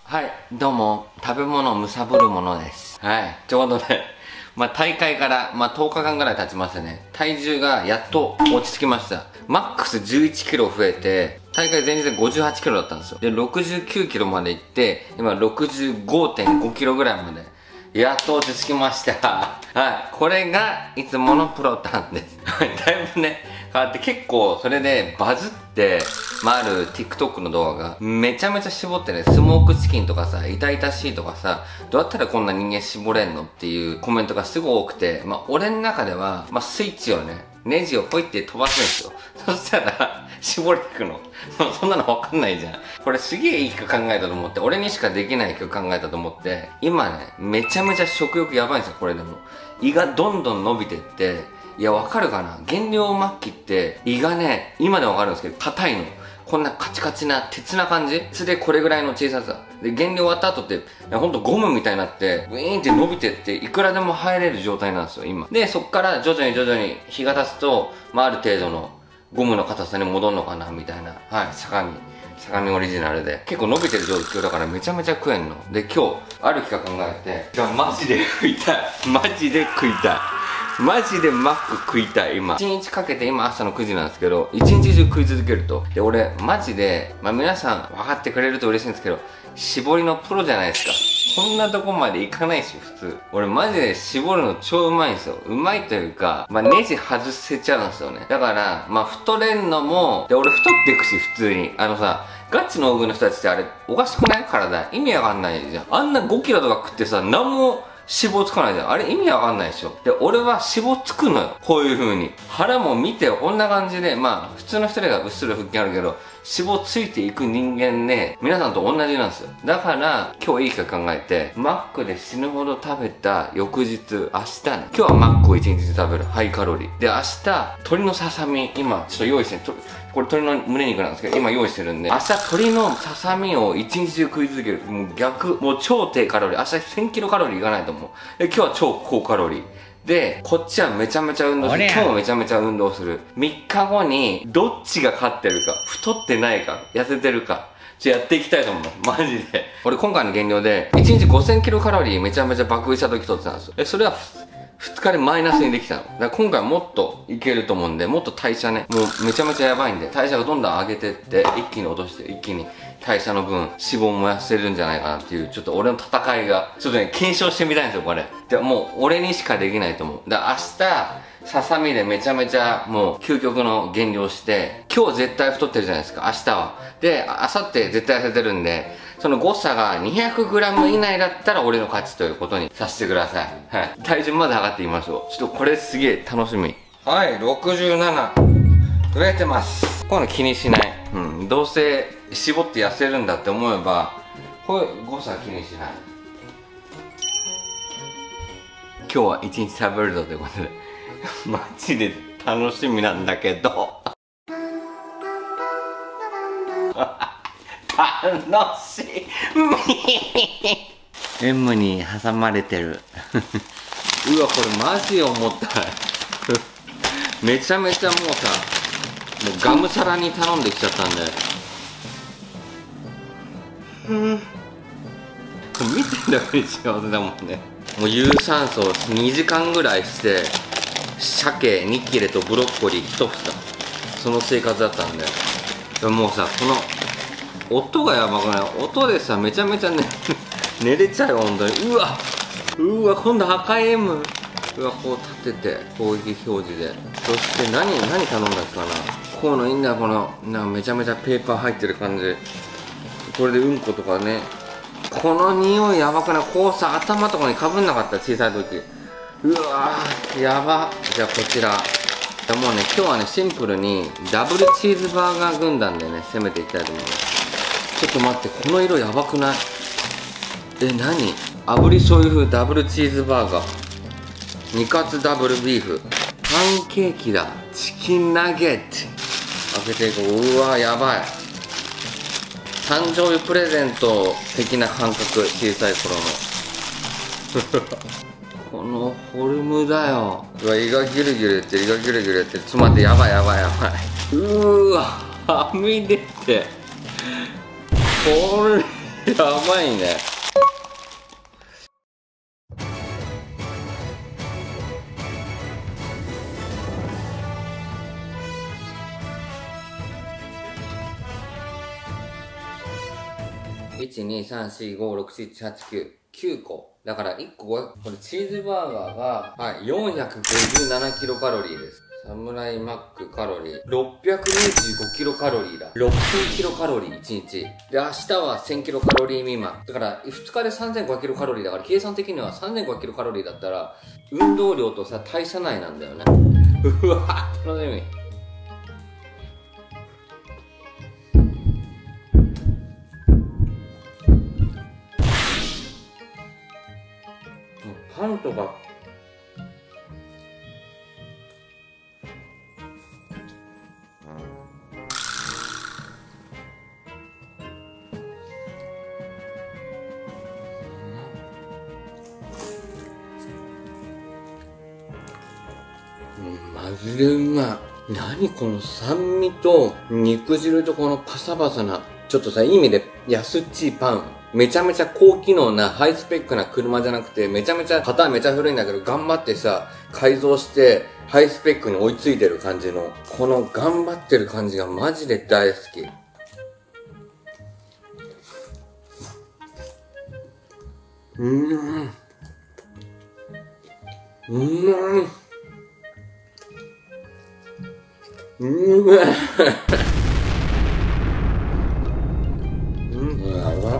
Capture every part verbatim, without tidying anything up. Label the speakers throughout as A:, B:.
A: はい、どうも、食べ物をむさぼるものです。はい、ちょうどね、まあ大会から、まあとおかかんぐらい経ちましたね。体重がやっと落ち着きました。マックスじゅういちキロ増えて、大会前日でごじゅうはちキロだったんですよ。で、ろくじゅうきゅうキロまで行って、今ろくじゅうごてんごキロぐらいまで。やっと落ち着きました。はい。これが、いつものプロタンです。はい。だいぶね、変わって結構、それでバズって、まあ、ある TikTok の動画が、めちゃめちゃ絞ってね、スモークチキンとかさ、痛々しいとかさ、どうやったらこんな人間絞れんのっていうコメントがすごい多くて、まあ、俺の中では、まあ、スイッチをね、ネジをポイって飛ばすんですよ。そしたら、絞れてくの。そんなのわかんないじゃん。これすげえいい曲考えたと思って、俺にしかできない曲考えたと思って、今ね、めちゃめちゃ食欲やばいんですよ、これでも。胃がどんどん伸びてって、いや、わかるかな？減量末期って、胃がね、今でわかるんですけど、硬いの。こんなカチカチな、鉄な感じ鉄でこれぐらいの小ささ。で、減量終わった後って、ほんとゴムみたいになって、ウィーンって伸びてって、いくらでも入れる状態なんですよ、今。で、そっから徐々に徐々に日が経つと、まあ、ある程度のゴムの硬さに戻るのかな、みたいな。はい、相模。相模オリジナルで。結構伸びてる状況だからめちゃめちゃ食えんの。で、今日、ある企画考えて、今日マジで食いたい。マジで食いたい。マジでマック食いたい、今。いちにちかけて、今朝のくじなんですけど、一日中食い続けると。で、俺、マジで、まあ皆さん分かってくれると嬉しいんですけど、絞りのプロじゃないですか。こんなとこまでいかないし、普通。俺マジで絞るの超うまいんですよ。うまいというか、まあネジ外せちゃうんですよね。だから、まあ太れんのも、で、俺太っていくし、普通に。あのさ、ガチの大食いの人たちってあれ、おかしくない体。意味わかんないじゃん。あんなごキロとか食ってさ、なんも、脂肪つかないじゃん。あれ意味わかんないでしょ。で、俺は脂肪つくのよ。こういう風に。腹も見てこんな感じで、まあ、普通の人がうっすら腹筋あるけど、脂肪ついていく人間ね、皆さんと同じなんですよ。だから、今日いいか考えて、マックで死ぬほど食べた翌日、明日ね、今日はマックをいちにち食べる。ハイカロリー。で、明日、鶏のささみ、今、ちょっと用意して、これ鶏の胸肉なんですけど、今用意してるんで、明日鶏のささみを一日中食い続ける。もう逆、もう超低カロリー。明日せんキロカロリーいかないと思う。で、今日は超高カロリー。で、こっちはめちゃめちゃ運動する。今日もめちゃめちゃ運動する。みっかごに、どっちが勝ってるか、太ってないか、痩せてるか、ちょっとやっていきたいと思う。マジで。俺今回の減量で、いちにちごせんキロカロリーめちゃめちゃ爆食いした時取ってたんですよ。え、それは、ふつかでマイナスにできたの。だから今回もっといけると思うんで、もっと代謝ね、もうめちゃめちゃやばいんで、代謝がどんどん上げてって、一気に落として、一気に代謝の分、脂肪を燃やせるんじゃないかなっていう、ちょっと俺の戦いが、ちょっとね、検証してみたいんですよ、これ。でもう、俺にしかできないと思う。だから明日、ささみでめちゃめちゃもう究極の減量して、今日絶対太ってるじゃないですか、明日は。で、明後日絶対痩せてるんで、その誤差が にひゃくグラム 以内だったら俺の勝ちということにさせてください。はい。体重まで測ってみましょう。ちょっとこれすげえ楽しみ。はい、ろくじゅうなな。増えてます。こういうの気にしない。うん。どうせ絞って痩せるんだって思えば、こういう誤差気にしない。今日は一日食べるぞということで。マジで楽しみなんだけど。楽しい。M に挟まれてる。うわ、これマジ重たい。めちゃめちゃもうさ、もうがむしゃらに頼んできちゃったんで。うん。これ見てるだけで幸せだもんね。もう有酸素にじかんぐらいして、鮭に切れとブロッコリーひと房。その生活だったんで。でももうさ、この、音がやばくない？音でさ、めちゃめちゃね、寝れちゃうよ、ほんとに。うわうわ、今度赤い M。うわ、こう立てて、攻撃表示で。そして何、何頼んだっけかな。こうのいいんだよ、この、なんかめちゃめちゃペーパー入ってる感じ。これでうんことかね。この匂いやばくない？こうさ、頭とかにかぶんなかった、小さい時。うわー、やば。じゃあこちら。じゃもうね、今日はね、シンプルに、ダブルチーズバーガー軍団でね、攻めていきたいと思います。ちょっと待って、この色やばくない？え、何？炙り醤油風ダブルチーズバーガー。煮カツダブルビーフ。パンケーキだ。チキンナゲット。開けていこう。うわ、やばい。誕生日プレゼント的な感覚、小さい頃の。このフォルムだよ。うわ、胃がギュルギュル言ってる、胃がギュルギュル言ってる。ちょっと待って、やばいやばいやばい。うーわ、はみ出て。これやばいね。いち、に、さん、し、ご、ろく、しち、はち、きゅう、きゅうこ。だからいっこが、これチーズバーガーが、はい、よんひゃくごじゅうななキロカロリーです。サムライマックカロリー。ろっぴゃくにじゅうごキロカロリーだ。ろっせんキロカロリー、いちにち。で、明日はせんキロカロリー未満。だから、ふつかでさんぜんごひゃくキロカロリーだから、計算的にはさんぜんごひゃくキロカロリーだったら、運動量とさ、代謝内なんだよね。うわぁ、楽しみ。パンとかうん、マジでうまい。何この酸味と肉汁とこのパサパサな、ちょっとさ、いい意味で安っちいパン。めちゃめちゃ高機能なハイスペックな車じゃなくて、めちゃめちゃパターンめちゃ古いんだけど、頑張ってさ、改造してハイスペックに追いついてる感じの、この頑張ってる感じがマジで大好き。うーん。うーん。うまい。うん、やばっ。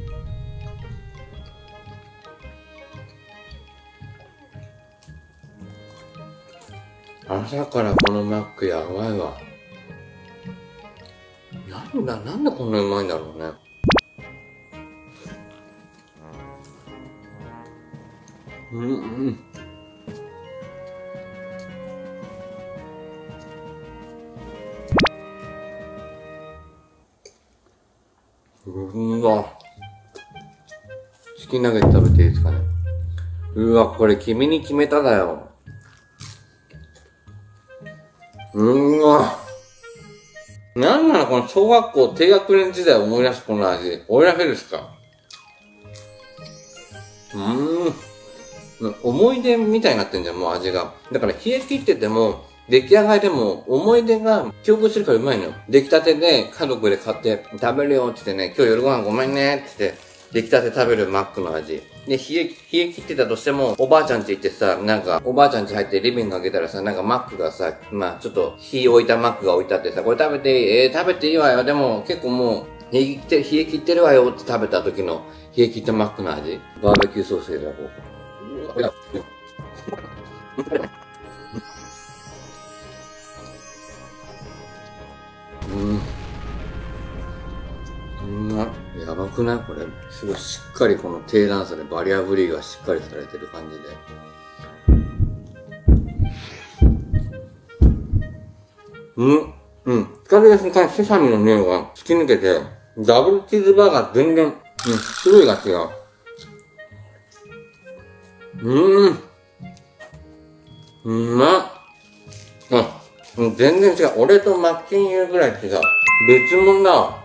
A: 朝からこのマックやばいわ。なんだ、なんでこんなうまいんだろうね。うんうん。うわ。チキンナゲット食べていいですかね。うわ、これ君に決めただよ。うわ。なんなのこの小学校低学年時代を思い出すこの味。おいらけですか？うーん。思い出みたいになってんじゃん、もう味が。だから冷え切ってても、出来上がりでも思い出が記憶するからうまいのよ。出来たてで家族で買って食べるよって言ってね、今日夜ご飯ごめんねって言って、出来たて食べるマックの味。で、冷え、冷え切ってたとしても、おばあちゃん家行ってさ、なんか、おばあちゃん家入ってリビング開けたらさ、なんかマックがさ、まあちょっと火置いたマックが置いてあってさ、これ食べていい？えー、食べていいわよ。でも結構もう、冷え切って、冷え切ってるわよって食べた時の冷え切ったマックの味。バーベキューソースでこう。うん。うまっ。やばくないこれ。すごいしっかりこの低段差でバリアフリーがしっかりされてる感じで。うん。うん。光が瞬間セサミの匂いが突き抜けて、ダブルチーズバーガー全然、うん、種類が違う。うーん。うまっ。あ、全然違う。俺とマッキンユーぐらい違う。別物だわ。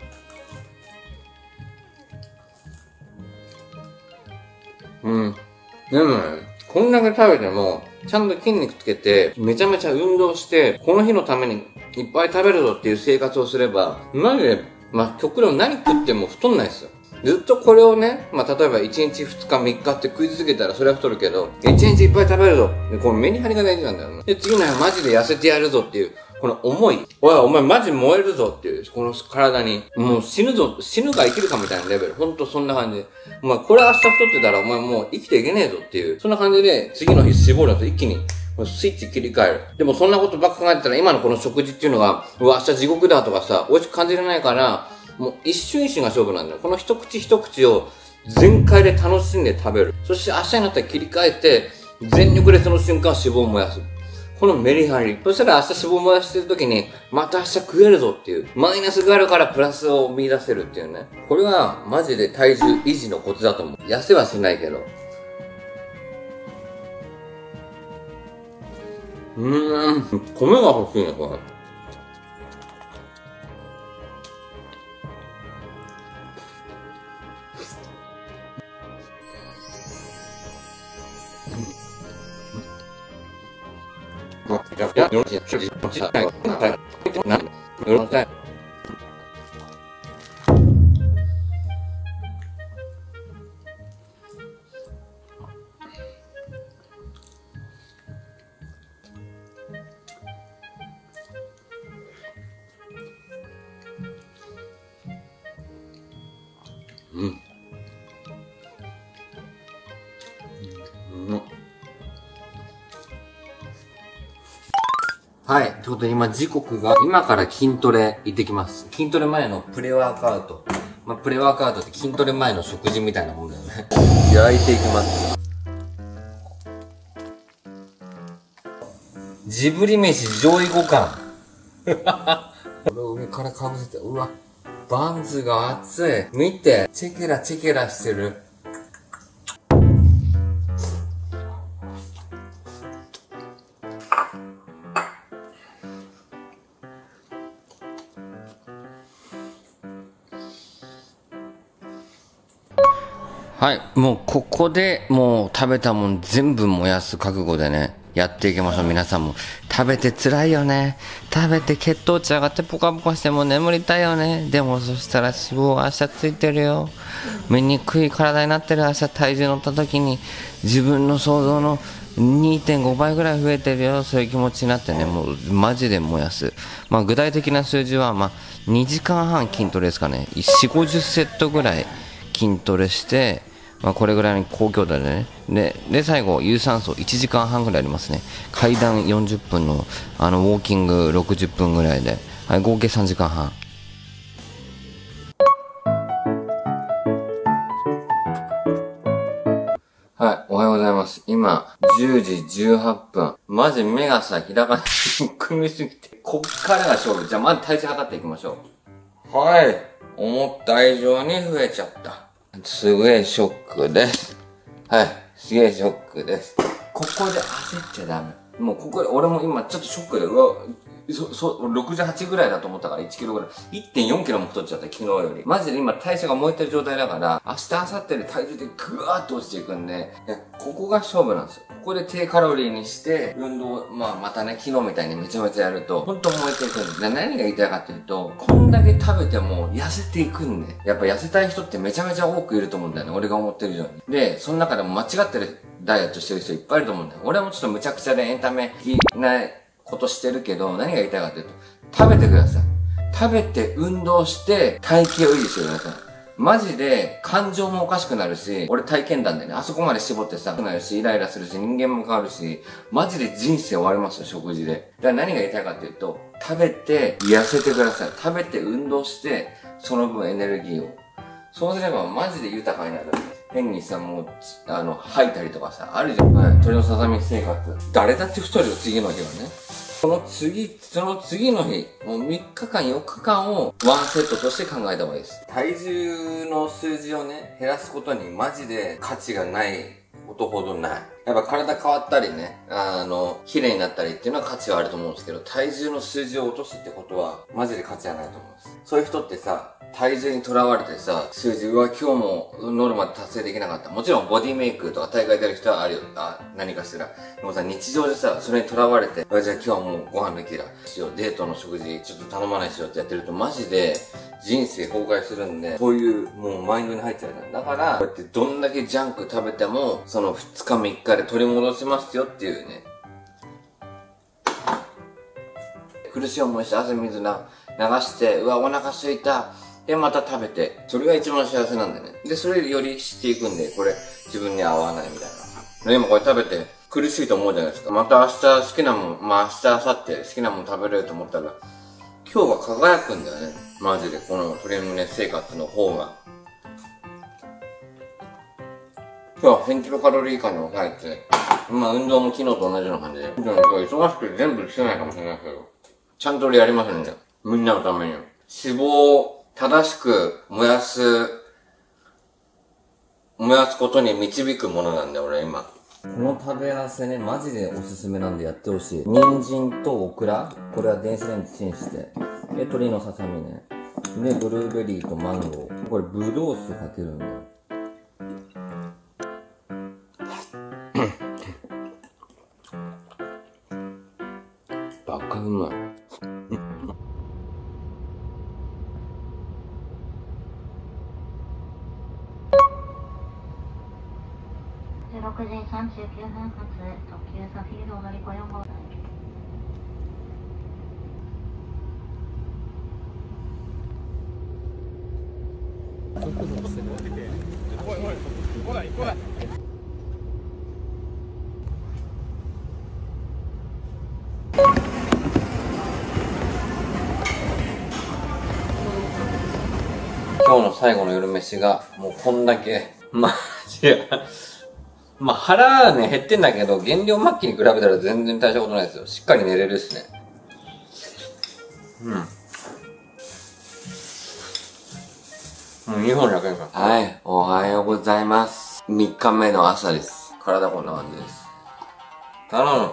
A: うん。でもね、こんだけ食べても、ちゃんと筋肉つけて、めちゃめちゃ運動して、この日のためにいっぱい食べるぞっていう生活をすれば、マジで、まあ、極論何食っても太んないですよ。ずっとこれをね、まあ、例えばいちにちふつかみっかって食い続けたらそれは太るけど、いちにちいっぱい食べるぞ。このメリハリが大事なんだよね。で、次の日はマジで痩せてやるぞっていう、この思い。おい、お前マジ燃えるぞっていう、この体に。もう死ぬぞ、死ぬか生きるかみたいなレベル。ほんとそんな感じ。お前これ明日太ってたらお前もう生きていけねえぞっていう。そんな感じで、次の日絞ると一気に、スイッチ切り替える。でもそんなことばっか考えてたら今のこの食事っていうのが、うわ、明日地獄だとかさ、美味しく感じれないから、もう一瞬一瞬が勝負なんだよ。この一口一口を全開で楽しんで食べる。そして明日になったら切り替えて、全力でその瞬間脂肪を燃やす。このメリハリ。そしたら明日脂肪を燃やしてる時に、また明日食えるぞっていう。マイナスがあるからプラスを見出せるっていうね。これはマジで体重維持のコツだと思う。痩せはしないけど。うーん。米が欲しいね、これ。 うん。うん。はい。ということで今時刻が、今から筋トレ行ってきます。筋トレ前のプレワークアウト。まあ、プレワークアウトって筋トレ前の食事みたいなもんだよね。焼いていきます。ジブリ飯上位互換。これを上からかぶせて、うわ。バンズが熱い。見て。チェケラチェケラしてる。はい。もうここでもう食べたもん全部燃やす覚悟でね、やっていきましょう。皆さんも。食べて辛いよね。食べて血糖値上がってポカポカしても眠りたいよね。でもそしたら脂肪が明日ついてるよ。醜い体になってる。明日体重乗った時に自分の想像の にてんご 倍ぐらい増えてるよ。そういう気持ちになってね、もうマジで燃やす。まあ具体的な数字は、まあにじかんはん筋トレですかね。よんじゅう、ごじゅっセットぐらい筋トレして、まあこれぐらいの高強度でね。で、で最後、有酸素いちじかんはんぐらいありますね。階段よんじゅっぷんの、あの、ウォーキングろくじゅっぷんぐらいで、はい、合計さんじかんはん。はい、おはようございます。今、じゅうじじゅうはっぷん。マジ目がさ、開かない。組みすぎて。こっからが勝負。じゃあ、まず体重測っていきましょう。はい。思った以上に増えちゃった。すげえショックです。はい。すげえショックです。ここで焦っちゃダメ。もうここで、俺も今ちょっとショックで、うわ、そ、そ、ろくじゅうはちぐらいだと思ったからいちキロぐらい。いってんよんキロも太っちゃった、昨日より。マジで今代謝が燃えてる状態だから、明日、明後日で体重でぐわーっと落ちていくんで、いや、ここが勝負なんですよ。ここで低カロリーにして、運動、まあまたね、昨日みたいにめちゃめちゃやると、ほんと燃えていくんです。で何が言いたいかっていうと、こんだけ食べても痩せていくんで、やっぱ痩せたい人ってめちゃめちゃ多くいると思うんだよね。俺が思ってる以上に。で、その中でも間違ってるダイエットしてる人いっぱいいると思うんだよ。俺もちょっと無茶苦茶でエンタメ的なことしてるけど、何が言いたいかっていうと、食べてください。食べて運動して体型を維持してください。マジで感情もおかしくなるし、俺体験談でね、あそこまで絞ってさ、なるし、イライラするし、人間も変わるし、マジで人生終わりますよ、食事で。だから何が言いたいかっていうと、食べて痩せてください。食べて運動して、その分エネルギーを。そうすればマジで豊かになる。変にさ、もう、あの、吐いたりとかさ、あるじゃん。はい。鳥のささみ生活。誰だって太るよ、次の日はね。その次、その次の日、もうみっかかん、よっかかんをワンセットとして考えた方がいいです。体重の数字をね、減らすことにマジで価値がないことほどない。やっぱ体変わったりね、あの、綺麗になったりっていうのは価値はあると思うんですけど、体重の数字を落とすってことは、マジで価値はないと思うんです。そういう人ってさ、体重にとらわれてさ、数字、うわ、今日もノルマ達成できなかった。もちろんボディメイクとか大会出る人はあるよ。あ、何かしら。でもさ、日常でさ、それにとらわれて、あ、じゃあ今日はもうご飯抜きだ。しよう。デートの食事、ちょっと頼まないしようってやってると、マジで人生崩壊するんで、そういうもうマインドに入っちゃうね。だから、こうやってどんだけジャンク食べても、そのふつかみっかで取り戻しますよっていうね。苦しい思いして汗水な流して、うわ、お腹空いた。で、また食べて、それが一番幸せなんだよね。で、それでより知っていくんで、これ、自分に合わないみたいな。で、今これ食べて、苦しいと思うじゃないですか。また明日好きなもん、まあ明日、明後日好きなもん食べれると思ったら、今日は輝くんだよね。マジで、この鶏胸生活の方が。今日はせんキロカロリー以下に抑えて、まあ運動も昨日と同じような感じで。今日忙しくて全部してないかもしれないけど、ちゃんと俺やりますんで。みんなのために。脂肪を正しく燃やす、燃やすことに導くものなんだよ、俺今。この食べ合わせね、マジでおすすめなんでやってほしい。人参とオクラ、これは電子レンジチンして。で、鶏のささみね。で、ブルーベリーとマンゴー。これ、ブドウ酢かけるんだよ。
B: ろくじさんじゅうきゅうふん発特急サフィールお乗り越えをご
A: 今日の最後の夜飯が、もうこんだけ、まあ、違う。まあ腹はね、減ってんだけど、減量末期に比べたら全然大したことないですよ。しっかり寝れるっすね。うん。もうにほんひゃくえんか。はい、おはようございます。みっかめの朝です。体こんな感じです。頼む。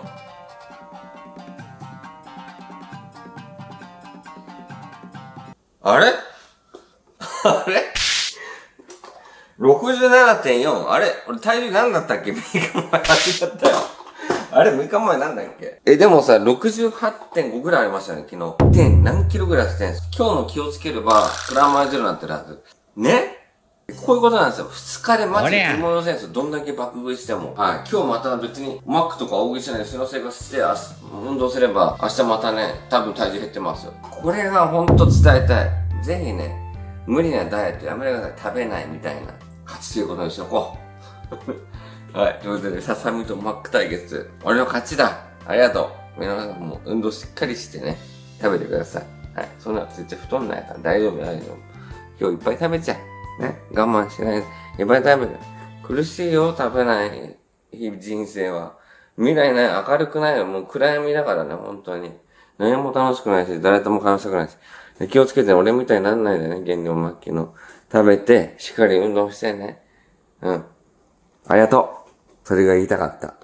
A: あれあれ ろくじゅうななてんよん。あれ俺体重何だったっけ ?みっかまえ忘れちゃったよ。あれ ?みっかまえなんだっけえ、でもさ、ろくじゅうはちてんご ぐらいありましたね、昨日。点何キロぐらいしてんす今日の気をつければ、プラマイゼロになってるはず。ねこういうことなんですよ。二日でマジで気もよせんすよ。どんだけ爆食いしても。はい。今日また別に、マックとか大食いしないでその生活して、運動すれば、明日またね、多分体重減ってますよ。これがほんと伝えたい。ぜひね、無理なダイエットやめてください。食べないみたいな。勝ちということにしとこう。はい。ということで、ささみとマック対決。俺の勝ちだ。ありがとう。皆さんも運動しっかりしてね、食べてください。はい。そんな絶対太んないから大丈夫、大丈夫。今日いっぱい食べちゃえ。ね。我慢しないで。いっぱい食べて。苦しいよ、食べない人生は。未来ない、明るくないよ。もう暗闇だからね、本当に。何も楽しくないし、誰とも話したくないし。気をつけて、俺みたいになんないでね、減量末期の。食べて、しっかり運動してね。うん。ありがとう。それが言いたかった。